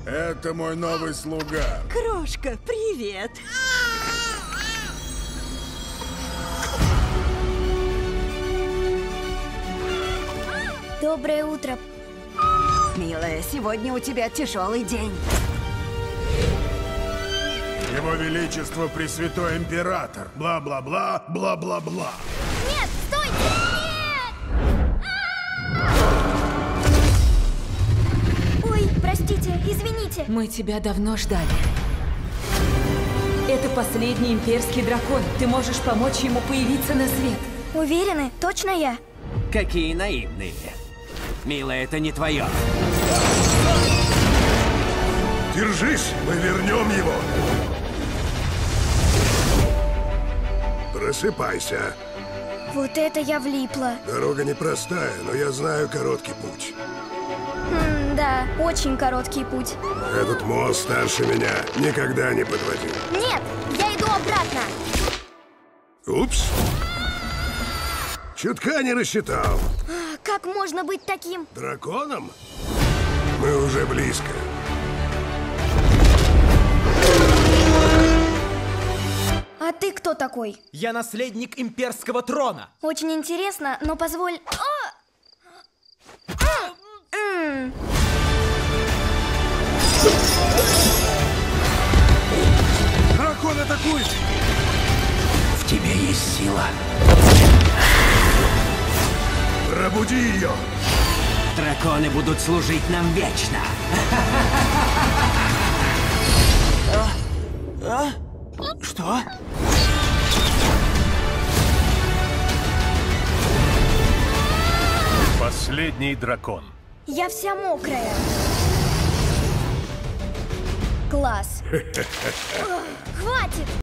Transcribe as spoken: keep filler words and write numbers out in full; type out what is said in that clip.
Это мой новый слуга. Крошка, привет. Доброе утро. Милая, сегодня у тебя тяжелый день. Его Величество Пресвятой Император. Бла-бла-бла, бла-бла-бла. Нет, стойте! Нет! Ой, простите, извините. Мы тебя давно ждали. Это последний имперский дракон. Ты можешь помочь ему появиться на свет. Уверены? Точно я? Какие наивные. Милая, это не твое. Держись, мы вернем его. Просыпайся. Вот это я влипла. Дорога непростая, но я знаю короткий путь. М, да, очень короткий путь. Этот мост старше меня никогда не подводил. Нет, я иду обратно. Упс. Чутка не рассчитал. А, Как можно быть таким? Драконом? Мы уже близко. А ты кто такой? Я наследник имперского трона. Очень интересно, но позволь... О! А! М. Дракон атакует! В тебе есть сила. Пробуди ее! Драконы будут служить нам вечно. А? Что? Последний дракон. Я вся мокрая. Класс. Хватит!